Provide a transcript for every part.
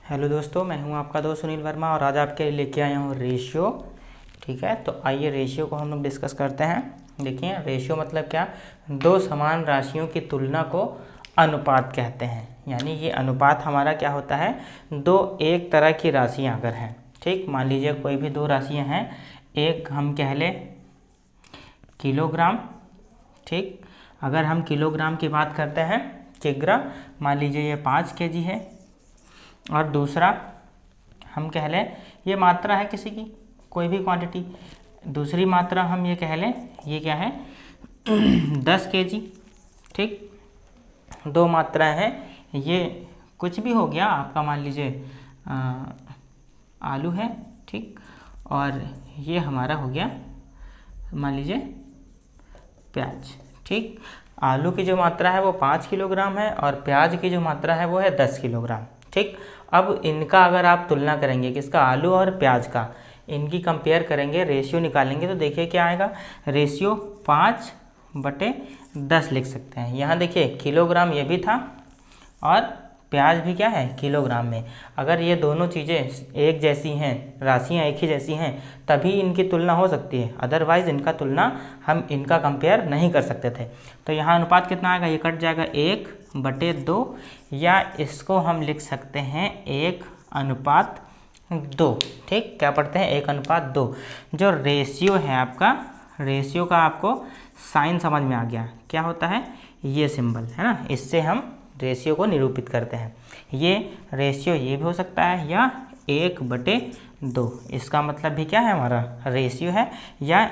Hello दोस्तों, मैं हूं आपका दोस्त सुनील वर्मा और आज आपके लिए लेके आया हूं रेशियो। ठीक है, तो आइए रेशियो को हम लोग डिस्कस करते हैं। देखिए, रेशियो मतलब क्या? दो समान राशियों की तुलना को अनुपात कहते हैं। यानी ये अनुपात हमारा क्या होता है? दो एक तरह की राशियां अगर हैं, ठीक, मान लीजिए कोई भी दो राशियां हैं, एक हम कह लें किलोग्राम, ठीक। अगर हम किलोग्राम की बात करते हैं, किग्रा, मान लीजिए ये 5 kg है, और दूसरा हम कह लें ये मात्रा है किसी की, कोई भी क्वांटिटी। दूसरी मात्रा हम ये कह लें, ये क्या है 10 kg, ठीक। दो मात्राएं हैं, ये कुछ भी हो गया आपका, मान लीजिए आलू है, ठीक, और ये हमारा हो गया मान लीजिए प्याज, ठीक। आलू की जो मात्रा है वो 5 किलोग्राम है और प्याज की जो मात्रा है वो है 10 किलोग्राम, ठीक। अब इनका अगर आप तुलना करेंगे, किसका? आलू और प्याज का, इनकी कंपेयर करेंगे, रेशियो निकालेंगे, तो देखिए क्या आएगा। रेशियो 5/10 लिख सकते हैं। यहाँ देखिए किलोग्राम ये भी था और प्याज भी क्या है, किलोग्राम में। अगर ये दोनों चीज़ें एक जैसी हैं, राशियाँ एक ही जैसी हैं, तभी इनकी तुलना हो सकती है, अदरवाइज़ इनका तुलना हम इनका कंपेयर नहीं कर सकते थे। तो यहाँ अनुपात कितना आएगा? ये कट जाएगा 1/2, या इसको हम लिख सकते हैं 1/2, ठीक। क्या पढ़ते हैं? 1/2। जो रेशियो है आपका, रेशियो का आपको साइन समझ में आ गया, क्या होता है? ये सिंबल है ना, इससे हम रेशियो को निरूपित करते हैं। ये रेशियो ये भी हो सकता है, या 1/2, इसका मतलब भी क्या है? हमारा रेशियो है, या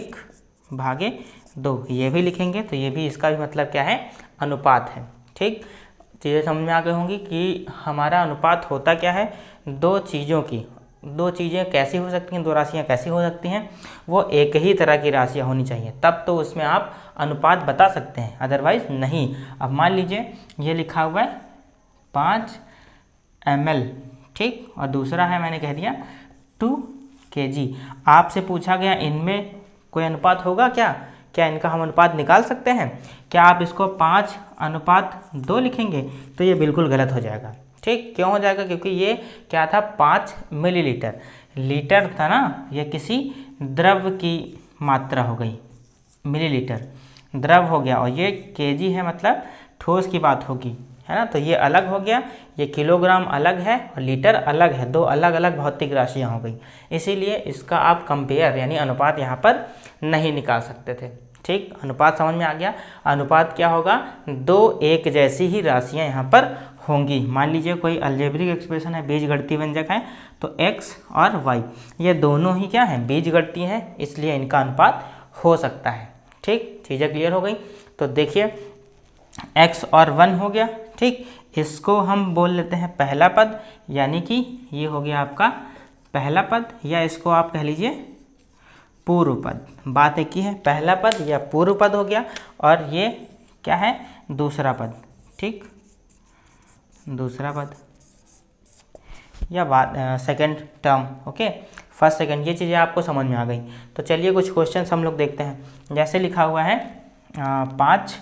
1/2 ये भी लिखेंगे, तो ये भी, इसका भी मतलब क्या है? अनुपात है, ठीक। चीज़ें समझ में आ गई होंगी कि हमारा अनुपात होता क्या है? दो चीज़ों की, दो चीज़ें कैसी हो सकती हैं, दो राशियाँ कैसी हो सकती हैं? वो एक ही तरह की राशियाँ होनी चाहिए, तब तो उसमें आप अनुपात बता सकते हैं, अदरवाइज़ नहीं। अब मान लीजिए ये लिखा हुआ है 5 ml, ठीक, और दूसरा है, मैंने कह दिया 2 kg। आपसे पूछा गया इनमें कोई अनुपात होगा क्या? क्या इनका हम अनुपात निकाल सकते हैं? क्या आप इसको 5/2 लिखेंगे? तो ये बिल्कुल गलत हो जाएगा, ठीक। क्यों हो जाएगा? क्योंकि ये क्या था? 5 मिलीलीटर, लीटर था ना, ये किसी द्रव की मात्रा हो गई, मिलीलीटर द्रव हो गया, और ये केजी है, मतलब ठोस की बात होगी, है ना। तो ये अलग हो गया, ये किलोग्राम अलग है और लीटर अलग है, दो अलग अलग भौतिक राशियाँ हो गई। इसीलिए इसका आप कंपेयर यानी अनुपात यहाँ पर नहीं निकाल सकते थे, ठीक। अनुपात समझ में आ गया। अनुपात क्या होगा? दो एक जैसी ही राशियाँ यहाँ पर होंगी। मान लीजिए कोई अलजेब्रिक एक्सप्रेशन है, बीजगणितीय व्यंजक है, तो x और y ये दोनों ही क्या है? बीजगणितीय है, इसलिए इनका अनुपात हो सकता है, ठीक। चीज़ें क्लियर हो गई। तो देखिए x और 1 हो गया, ठीक। इसको हम बोल लेते हैं पहला पद, यानी कि ये हो गया आपका पहला पद, या इसको आप कह लीजिए पूर्व पद। बात एक ही है, पहला पद या पूर्व पद हो गया, और ये क्या है? दूसरा पद, ठीक, दूसरा पद या बात second term, okay, first second, ये चीज़ें आपको समझ में आ गई। तो चलिए कुछ क्वेश्चंस हम लोग देखते हैं। जैसे लिखा हुआ है 5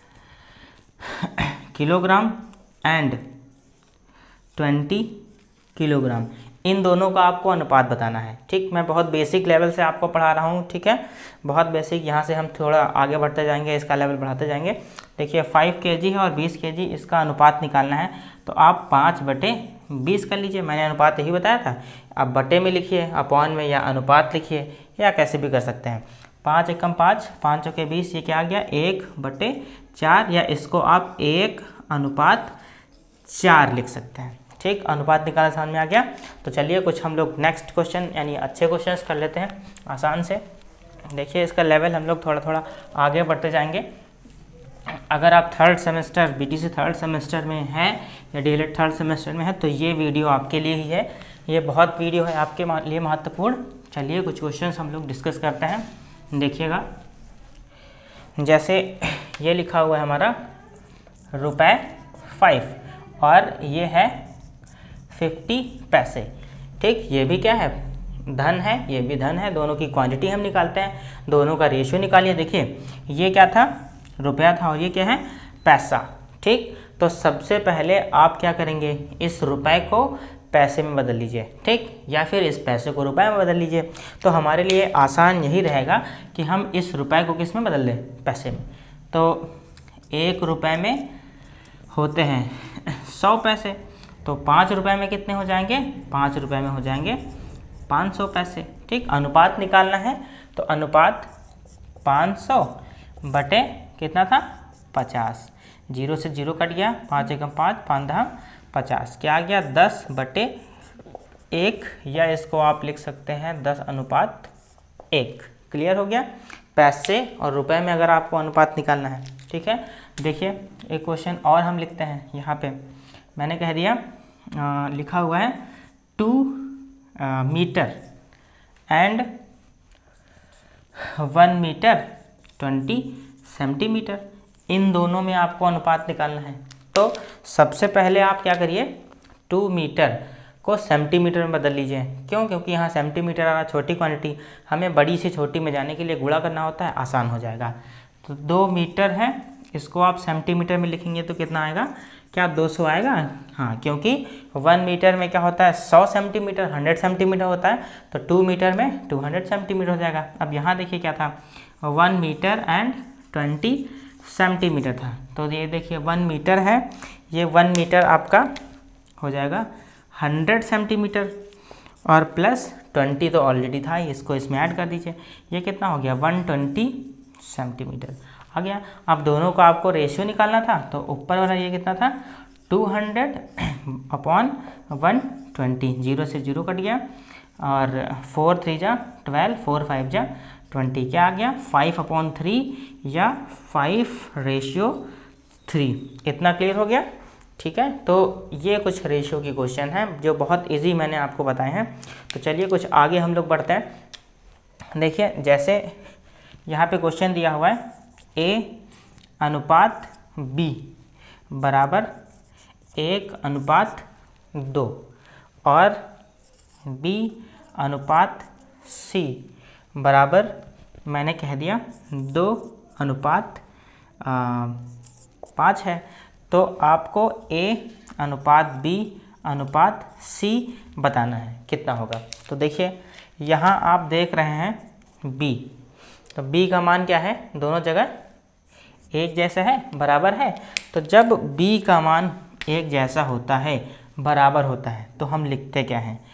किलोग्राम एंड 20 किलोग्राम, इन दोनों का आपको अनुपात बताना है, ठीक। मैं बहुत बेसिक लेवल से आपको पढ़ा रहा हूँ, ठीक है, बहुत बेसिक। यहाँ से हम थोड़ा आगे बढ़ते जाएंगे, इसका लेवल बढ़ाते जाएंगे। देखिए 5 kg है और 20 kg, इसका अनुपात निकालना है, तो आप 5/20 कर लीजिए। मैंने अनुपात यही बताया था, आप बटे में लिखिए, अपॉन में, या अनुपात लिखिए, या कैसे भी कर सकते हैं। 5 एकम 5, 5 चौके 20, ये क्या आ गया? 1/4, या इसको आप 1/4 लिख सकते हैं, ठीक। अनुपात निकालना समझ में आ गया। तो चलिए कुछ हम लोग नेक्स्ट क्वेश्चन यानी अच्छे क्वेश्चंस कर लेते हैं आसान से। देखिए इसका लेवल हम लोग थोड़ा थोड़ा आगे बढ़ते जाएंगे। अगर आप third semester, BTC third semester में हैं या डीएलएड थर्ड सेमेस्टर में है, तो ये वीडियो आपके लिए ही है, ये बहुत वीडियो है आपके लिए महत्वपूर्ण। चलिए कुछ क्वेश्चंस हम लोग डिस्कस करते हैं, देखिएगा। जैसे ये लिखा हुआ है हमारा ₹5 और ये है 50 पैसे, ठीक। ये भी क्या है? धन है, ये भी धन है, दोनों की क्वांटिटी हम निकालते हैं, दोनों का रेशियो निकालिए। देखिए ये क्या था? रुपया था, और ये क्या है? पैसा, ठीक। तो सबसे पहले आप क्या करेंगे? इस रुपए को पैसे में बदल लीजिए, ठीक, या फिर इस पैसे को रुपए में बदल लीजिए। तो हमारे लिए आसान यही रहेगा कि हम इस रुपए को किस में बदल लें, पैसे में। तो 1 रुपये में होते हैं 100 पैसे, तो 5 रुपये में कितने हो जाएंगे, 5 रुपये में हो जाएंगे 500 पैसे, ठीक। अनुपात निकालना है, तो अनुपात 500 बटे कितना था, 50, 0 से 0 कट गया, 5 एकम 5, 5 दहा 50, क्या आ गया 10 बटे 1, या इसको आप लिख सकते हैं 10:1। क्लियर हो गया। पैसे और रुपए में अगर आपको अनुपात निकालना है, ठीक है। देखिए एक क्वेश्चन और हम लिखते हैं, यहाँ पे मैंने कह दिया लिखा हुआ है 2 मीटर एंड 1 मीटर 20 सेंटीमीटर, इन दोनों में आपको अनुपात निकालना है। तो सबसे पहले आप क्या करिए, 2 मीटर को सेंटीमीटर में बदल लीजिए। क्यों, क्योंकि यहाँ सेंटीमीटर आ रहा, छोटी क्वांटिटी, हमें बड़ी से छोटी में जाने के लिए गुणा करना होता है, आसान हो जाएगा। तो 2 मीटर है, इसको आप सेंटीमीटर में लिखेंगे तो कितना आएगा, क्या 200 आएगा। हाँ, क्योंकि 1 मीटर में क्या होता है 100 सेंटीमीटर, 100 सेंटीमीटर होता है, तो 2 मीटर में 200 सेंटीमीटर हो जाएगा। अब यहाँ देखिए क्या था, 1 मीटर एंड 20 सेंटीमीटर था। तो ये देखिए 1 मीटर है, ये 1 मीटर आपका हो जाएगा 100 सेंटीमीटर, और प्लस 20 तो ऑलरेडी था, इसको इसमें ऐड कर दीजिए, ये कितना हो गया 120 सेंटीमीटर आ गया। अब दोनों का आपको रेशियो निकालना था, तो ऊपर वाला ये कितना था 200/120, 0 से 0 कट गया, और 4 3 जा 12, 4 5 जा 20, क्या आ गया 5/3 या 5:3। इतना क्लियर हो गया, ठीक है। तो ये कुछ रेशियो की क्वेश्चन है जो बहुत इजी मैंने आपको बताए हैं। तो चलिए कुछ आगे हम लोग बढ़ते हैं। देखिए जैसे यहाँ पे क्वेश्चन दिया हुआ है A/B बराबर 1/2 और B/C बराबर मैंने कह दिया 2/5 है। तो आपको A/B/C बताना है, कितना होगा। तो देखिए यहाँ आप देख रहे हैं B, तो B का मान क्या है, दोनों जगह एक जैसा है, बराबर है। तो जब B का मान एक जैसा होता है, बराबर होता है, तो हम लिखते क्या हैं,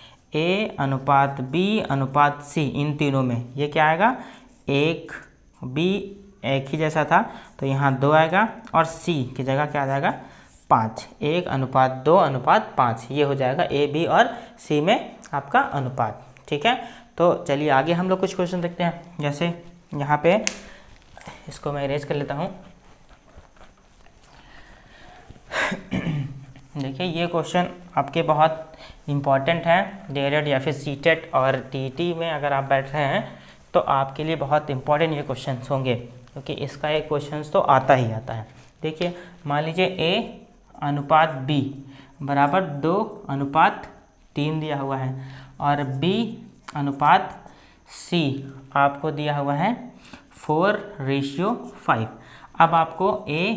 A/B/C, इन तीनों में ये क्या आएगा, 1 B एक ही जैसा था तो यहाँ 2 आएगा, और C की जगह क्या आ जाएगा 5, 1/2/5, ये हो जाएगा A, B और C में आपका अनुपात, ठीक है। तो चलिए आगे हम लोग कुछ क्वेश्चन देखते हैं। जैसे यहाँ पे इसको मैं इरेज कर लेता हूँ। देखिए ये क्वेश्चन आपके बहुत इम्पॉर्टेंट हैं, डीएलएड या फिर सीटेट और टीटी में अगर आप बैठ रहे हैं तो आपके लिए बहुत इंपॉर्टेंट ये क्वेश्चंस होंगे, क्योंकि इसका एक क्वेश्चंस तो आता ही आता है। देखिए मान लीजिए A/B बराबर 2/3 दिया हुआ है, और B/C आपको दिया हुआ है 4:5। अब आपको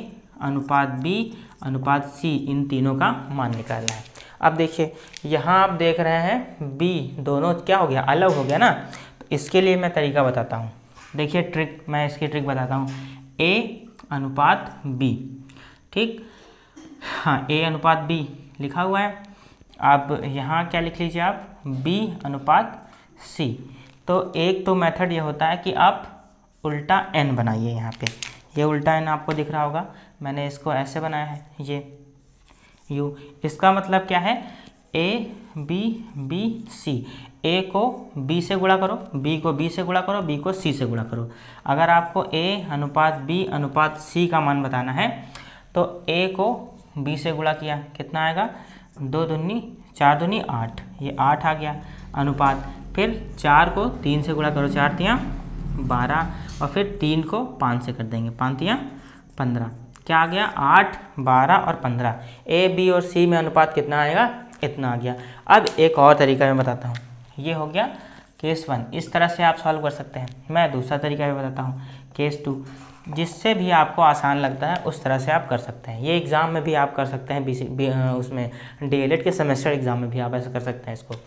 A/B/C इन तीनों का मान निकालना है। अब देखिए यहाँ आप देख रहे हैं B दोनों क्या हो गया, अलग हो गया ना। तो इसके लिए मैं तरीका बताता हूँ। देखिए ट्रिक, मैं इसकी ट्रिक बताता हूँ। A/B, ठीक, हाँ A/B लिखा हुआ है। अब यहाँ क्या लिख लीजिए आप, B/C। तो एक तो मेथड ये होता है कि आप उल्टा n बनाइए। यहाँ पे ये उल्टा n आपको दिख रहा होगा, मैंने इसको ऐसे बनाया है, ये U। इसका मतलब क्या है, A/B/C, A को B से गुणा करो, B को B से गुणा करो, B को C से गुणा करो। अगर आपको A/B/C का मान बताना है तो A को B से गुणा किया, कितना आएगा, 2 दूनी 4 दूनी 8, ये 8 आ गया अनुपात। फिर 4 को 3 से गुणा करो, 4 तियाँ 12, और फिर 3 को 5 से कर देंगे, 5 तियाँ 15, क्या आ गया 8, 12 और 15। A, B और C में अनुपात कितना आएगा, इतना आ गया। अब एक और तरीका मैं बताता हूँ, ये हो गया केस 1। इस तरह से आप सॉल्व कर सकते हैं। मैं दूसरा तरीका भी बताता हूँ, केस 2। जिससे भी आपको आसान लगता है उस तरह से आप कर सकते हैं। ये एग्ज़ाम में भी आप कर सकते हैं, उसमें डीएलएड के सेमेस्टर एग्ज़ाम में भी आप ऐसा कर सकते हैं इसको।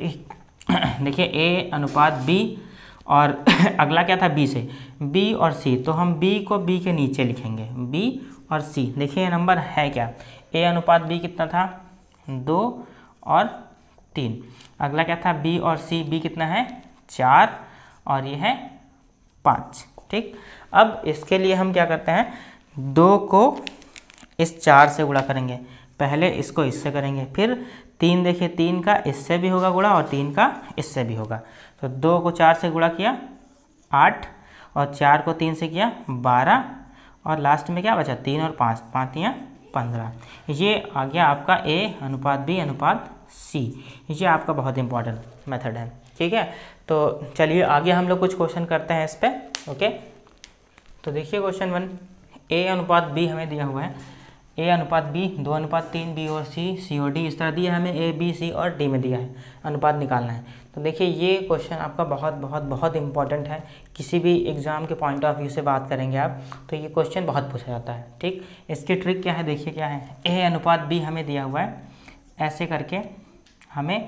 देखिए ए अनुपात बी, और अगला क्या था बी से, बी और सी, तो हम बी को बी के नीचे लिखेंगे, बी और सी। देखिए नंबर है क्या, ए अनुपात बी कितना था 2 और 3। अगला क्या था बी और सी, बी कितना है 4 और ये है 5। ठीक, अब इसके लिए हम क्या करते हैं, 2 को इस 4 से गुणा करेंगे, पहले इसको इससे करेंगे, फिर 3, देखिए 3 का इससे भी होगा गुणा और 3 का इससे भी होगा। तो 2 को 4 से गुणा किया 8 और 4 को 3 से किया 12 और लास्ट में क्या बचा 3 और 5, 5 या 15। ये आ गया आपका ए अनुपात बी अनुपात सी। ये आपका बहुत इंपॉर्टेंट मेथड है। ठीक है, तो चलिए आगे हम लोग कुछ क्वेश्चन करते हैं इस पर। ओके, तो देखिए क्वेश्चन 1, ए अनुपात बी हमें दिया हुआ है, ए अनुपात बी 2 अनुपात 3, बी और सी और डी, इस तरह दिया है हमें, ए बी सी और डी में दिया है, अनुपात निकालना है। तो देखिए ये क्वेश्चन आपका बहुत बहुत बहुत इंपॉर्टेंट है, किसी भी एग्ज़ाम के पॉइंट ऑफ व्यू से बात करेंगे आप तो ये क्वेश्चन बहुत पूछा जाता है। ठीक, इसकी ट्रिक क्या है, देखिए क्या है, ए अनुपात बी हमें दिया हुआ है ऐसे करके हमें,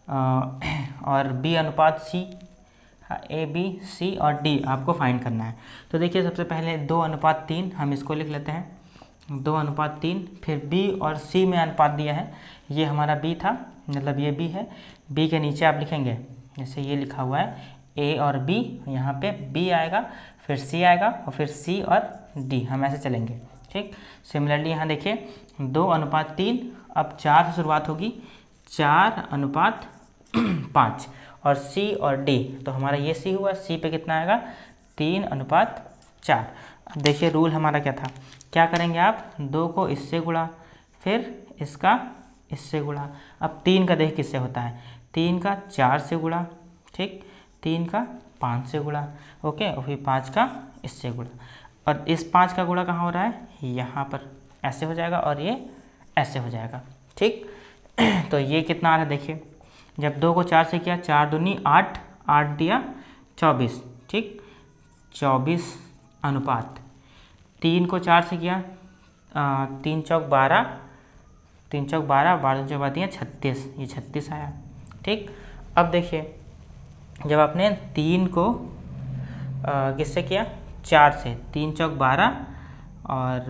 और बी अनुपात सी, ए बी सी और डी आपको फाइंड करना है। तो देखिए सबसे पहले 2 अनुपात 3 हम इसको लिख लेते हैं, 2 अनुपात 3, फिर बी और सी में अनुपात दिया है, ये हमारा बी था, मतलब ये बी है, बी के नीचे आप लिखेंगे जैसे ये लिखा हुआ है ए और बी, यहाँ पे बी आएगा, फिर सी आएगा और फिर सी और डी, हम ऐसे चलेंगे। ठीक, सिमिलरली यहाँ देखिए 2 अनुपात 3, अब 4 से शुरुआत होगी, 4 अनुपात 5 और सी और डी, तो हमारा ये सी हुआ, सी पे कितना आएगा 3 अनुपात 4। अब देखिए रूल हमारा क्या था, क्या करेंगे आप 2 को इससे गुणा, फिर इसका इससे गुणा, अब 3 का देख किससे होता है, 3 का 4 से गुणा, ठीक, 3 का 5 से गुणा, ओके, और फिर 5 का इससे गुणा, और इस 5 का गुणा कहाँ हो रहा है, यहाँ पर ऐसे हो जाएगा और ये ऐसे हो जाएगा। ठीक, तो ये कितना आ रहा है देखिए, जब 2 को 4 से किया, 4 दूनी 8, 8 दिया 24, ठीक, 24 अनुपात 3 को 4 से किया, 3 चौक 12, 3 चौक 12, 12 चौक बात 36, ये 36 आया। ठीक, अब देखिए जब आपने 3 को किससे किया 4 से, 3 चौक 12 और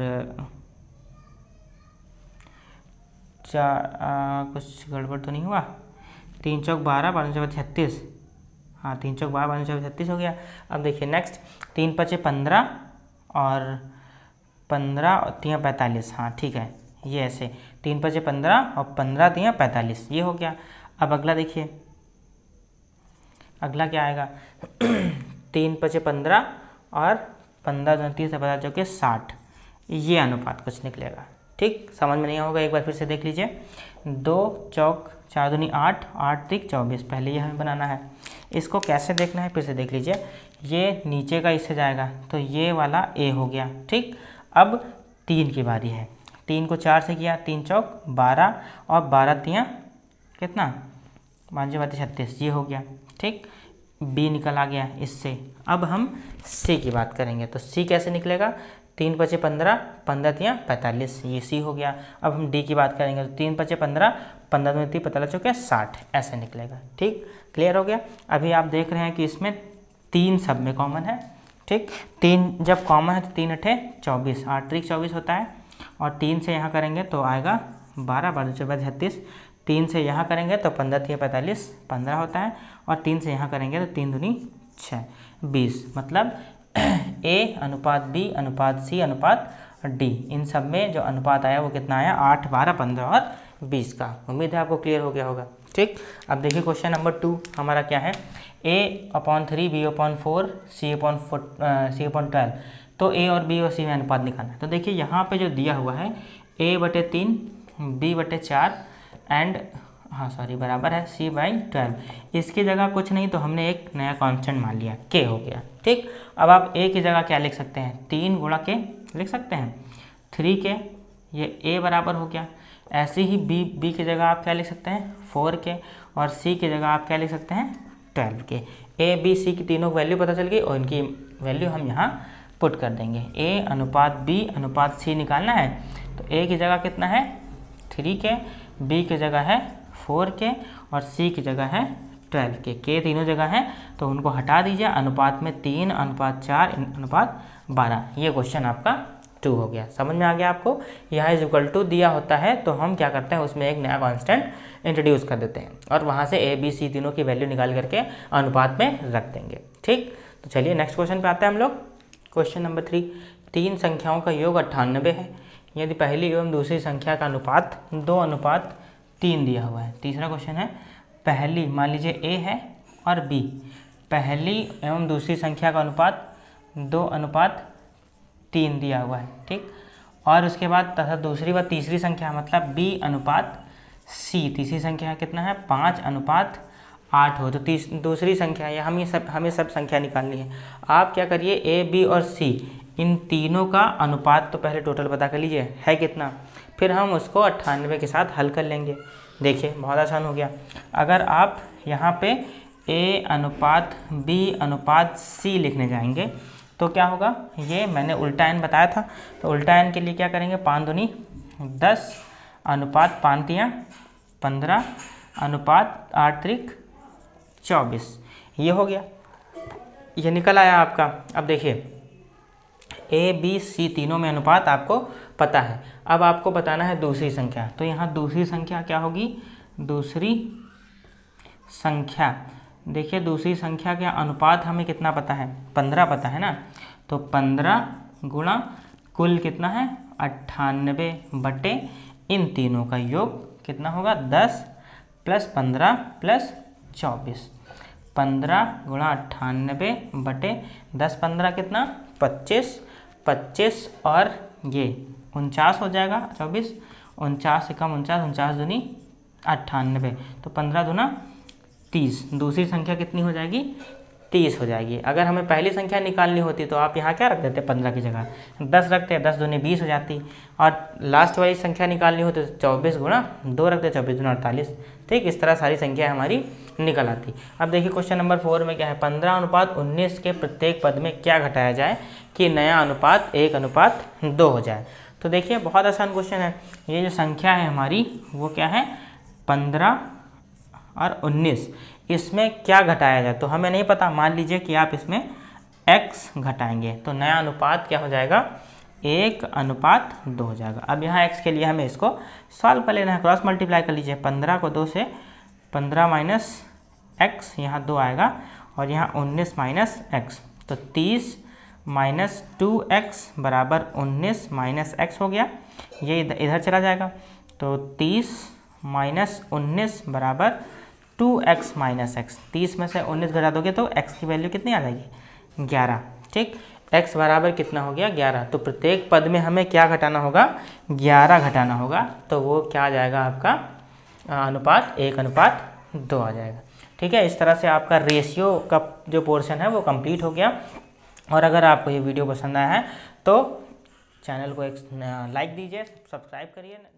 कुछ गड़बड़ तो नहीं हुआ, 3 चौक 12, 12 चौक 36, हाँ 3 चौक 12, 12 चौक 36 हो गया। अब देखिए नेक्स्ट 3 पचे 15 और 15 और 3 45, हाँ ठीक है, ये ऐसे 3 पचे 15 और 15 3 45, ये हो गया। अब अगला देखिए, अगला क्या आएगा 3 पचे 15 और 15 29 से 15 चौके 60, ये अनुपात कुछ निकलेगा। ठीक, समझ में नहीं होगा एक बार फिर से देख लीजिए, 2 चौक 4 दूनी 8, 8 3 24, पहले ये हमें बनाना है, इसको कैसे देखना है फिर से देख लीजिए, ये नीचे का इससे जाएगा तो ये वाला ए हो गया। ठीक, अब 3 की बारी है, 3 को 4 से किया, 3 चौक 12 और 12 3 कितना 5 36, ये हो गया। ठीक, बी निकल आ गया इससे। अब हम सी की बात करेंगे, तो सी कैसे निकलेगा, 3 पचे 15, 15 3 45, ये सी हो गया। अब हम डी की बात करेंगे, तो 3 पचे 15, 15 दूनी 30, 15 चौके 60, ऐसे निकलेगा। ठीक, क्लियर हो गया। अभी आप देख रहे हैं कि इसमें 3 सब में कॉमन है। ठीक, 3 जब कॉमन है तो 3 अठे 24, 8 3 24 होता है, और 3 से यहाँ करेंगे तो आएगा 12, 12 24 36, 3 से यहाँ करेंगे तो 15 3 45, 15 होता है, और 3 से यहाँ करेंगे तो 3 दूनी 6 20, मतलब ए अनुपात बी अनुपात सी अनुपात डी, इन सब में जो अनुपात आया वो कितना आया 8 12 15 और 20 का। उम्मीद है आपको क्लियर हो गया होगा। ठीक, अब देखिए क्वेश्चन नंबर 2 हमारा क्या है, a/3 b/4 c/12, तो a और b और c में अनुपात निकालना है। तो देखिए यहाँ पे जो दिया हुआ है a/3 b/4 एंड बराबर है c/12, इसकी जगह कुछ नहीं तो हमने एक नया कांस्टेंट मान लिया k हो गया। ठीक, अब आप a की जगह क्या लिख सकते हैं, 3 गुणा k लिख सकते हैं, 3k, ये a बराबर हो गया। ऐसे ही b की जगह आप क्या लिख सकते हैं 4k, और c की जगह आप क्या लिख सकते हैं 12k। a b c की तीनों वैल्यू पता चल गई और इनकी वैल्यू हम यहाँ पुट कर देंगे। A अनुपात B अनुपात C निकालना है तो A की जगह कितना है 3 के, B की जगह है 4 के और C की जगह है 12 के तीनों जगह है तो उनको हटा दीजिए। अनुपात में 3 अनुपात 4 अनुपात 12, ये क्वेश्चन आपका 2 हो गया। समझ में आ गया आपको। यहाँ इज इक्वल टू दिया होता है तो हम क्या करते हैं उसमें एक नया कांस्टेंट इंट्रोड्यूस कर देते हैं और वहाँ से A B C तीनों की वैल्यू निकाल करके अनुपात में रख देंगे। ठीक, तो चलिए नेक्स्ट क्वेश्चन पे आते हैं हम लोग। क्वेश्चन नंबर 3, 3 संख्याओं का योग 98 है यदि पहली एवं दूसरी संख्या का अनुपात 2:3 दिया हुआ है। तीसरा क्वेश्चन है पहली, मान लीजिए A है और B, पहली एवं दूसरी संख्या का अनुपात 2:3 दिया हुआ है। ठीक, और उसके बाद तथा दूसरी व तीसरी संख्या मतलब B अनुपात C, तीसरी संख्या कितना है 5:8 हो। तो दूसरी संख्या या हमें सब संख्या निकालनी है। आप क्या करिए A B और C इन तीनों का अनुपात तो पहले टोटल पता कर लीजिए है कितना, फिर हम उसको 98 के साथ हल कर लेंगे। देखिए बहुत आसान हो गया। अगर आप यहाँ पे A अनुपात B अनुपात C लिखने जाएंगे तो क्या होगा, ये मैंने उल्टा n बताया था तो उल्टा n के लिए क्या करेंगे 5 दूनी 10 अनुपात 5 तियाँ 15 अनुपात 8 त्रिक 24, ये हो गया, ये निकल आया आपका। अब देखिए A B C तीनों में अनुपात आपको पता है। अब आपको बताना है दूसरी संख्या, तो यहाँ दूसरी संख्या क्या होगी, दूसरी संख्या देखिए दूसरी संख्या का अनुपात हमें कितना पता है 15 पता है ना, तो 15 गुणा कुल कितना है 98 बटे इन तीनों का योग कितना होगा 10 + 15 + 24, 15 गुणा 98 बटे 10 15 कितना 25, 25 और ये 49 हो जाएगा 24, 49 से कम 49, 49 दूनी 98, तो 15 दूना 30, दूसरी संख्या कितनी हो जाएगी 30 हो जाएगी। अगर हमें पहली संख्या निकालनी होती तो आप यहाँ क्या रख देते 15 की जगह 10 रखते, 10 दूनी 20 हो जाती, और लास्ट वाली संख्या निकालनी होती तो 24 गुणा 2 रखते, 24 दूना 48। ठीक, इस तरह सारी संख्या हमारी निकल आती। अब देखिए क्वेश्चन नंबर 4 में क्या है 15:19 के प्रत्येक पद में क्या घटाया जाए कि नया अनुपात 1:2 हो जाए। तो देखिए बहुत आसान क्वेश्चन है। ये जो संख्या है हमारी वो क्या है 15 और 19, इसमें क्या घटाया जाए तो हमें नहीं पता। मान लीजिए कि आप इसमें x घटाएंगे तो नया अनुपात क्या हो जाएगा 1:2 हो जाएगा। अब यहाँ x के लिए हमें इसको सॉल्व कर लेना है, क्रॉस मल्टीप्लाई कर लीजिए। 15 को 2 से 15 माइनस x यहाँ 2 आएगा और यहाँ 19 माइनस x, तो 30 माइनस 2x बराबर 19 माइनस x हो गया, ये इधर चला जाएगा। तो 30 माइनस 19 बराबर 2x माइनस x, 30 में से 19 घटा दोगे तो x की वैल्यू कितनी आ जाएगी 11। ठीक, x बराबर कितना हो गया 11, तो प्रत्येक पद में हमें क्या घटाना होगा 11 घटाना होगा, तो वो क्या आ जाएगा आपका अनुपात 1:2 आ जाएगा। ठीक है, इस तरह से आपका रेशियो का जो पोर्शन है वो कंप्लीट हो गया। और अगर आपको ये वीडियो पसंद आया है तो चैनल को एक लाइक दीजिए, सब्सक्राइब करिए।